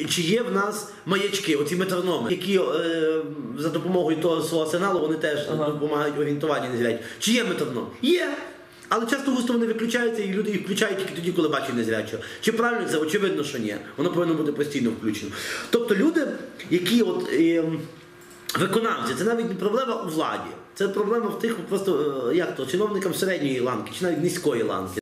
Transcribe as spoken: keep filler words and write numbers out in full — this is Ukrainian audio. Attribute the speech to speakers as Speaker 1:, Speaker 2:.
Speaker 1: чи є в нас маячки, оці метрономи, які е, за допомогою того свого сигналу вони теж ага. допомагають орієнтуванню незрячим. Чи є метроном? Є! Але часто густо вони виключаються, і люди їх включають тільки тоді, коли бачать незрячого. Чи правильно це? Очевидно, що ні. Воно повинно бути постійно включено. Тобто люди, які от, е, виконавці, це навіть не проблема у владі. Це проблема в тих просто, як то, чиновникам середньої ланки, чи навіть низької ланки.